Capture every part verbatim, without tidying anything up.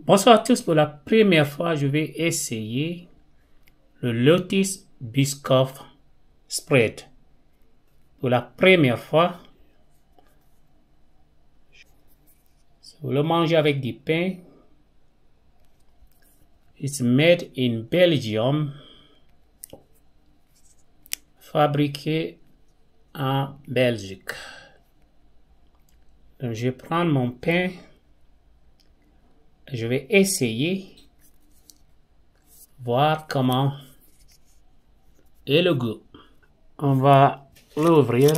Bonsoir à tous. Pour la première fois, je vais essayer le Lotus Biscoff Spread. Pour la première fois, vous le mangez avec du pain. It's made in Belgium. Fabriqué en Belgique. Donc, je vais prendre mon pain. Je vais essayer. Voir comment est le goût. On va l'ouvrir.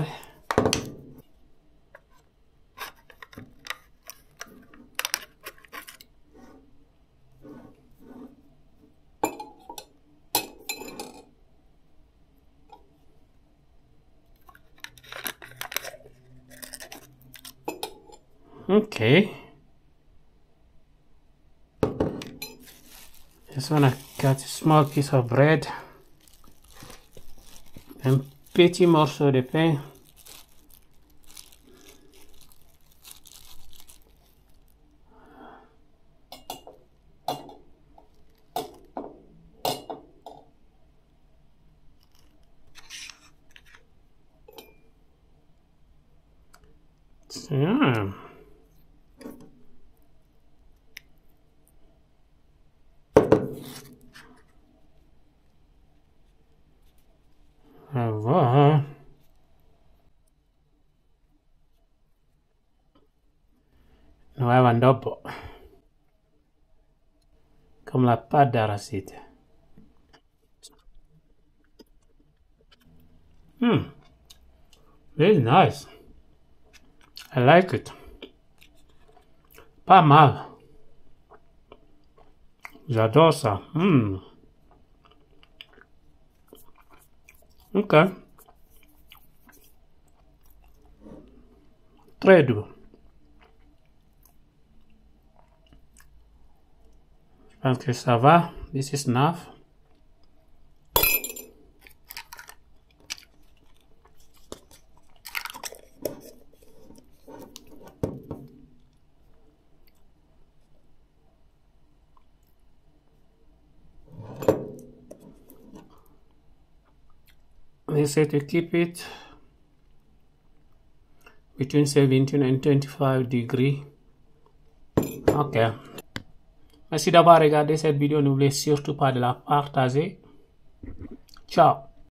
Okay. This one I got a small piece of bread. Un petit morceau de pain. Tiens. Voilà. Nueva dopo. Comme la pâte d'arachide. Hmm. Very nice. I like it. Pas mal. J'adore ça. Hmm. Ok. Très doux. Je pense que ça va. This is enough. They say to keep it between seventeen and twenty-five degrees. Ok. Merci d'avoir regardé cette vidéo. N'oubliez surtout pas de la partager. Ciao.